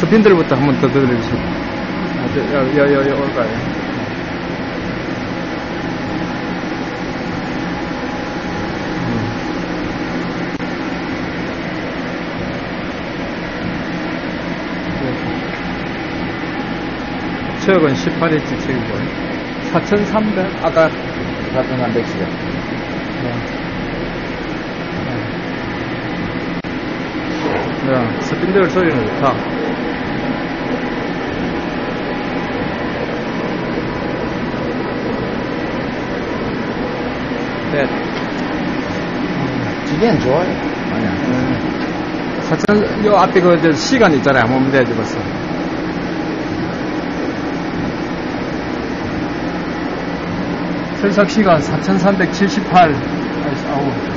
스핀들부터 한번 더 들려주세요. 올까요? 최근 18인치 책이고 4,300 아까 4,300시간. 스핀들 소리는 좋다. 네. 지게는 좋아요. 아니야. 4,000, 요 앞에 그 시간 있잖아요. 한번 내줘봤어. 철삭 시간 4,378. 아우.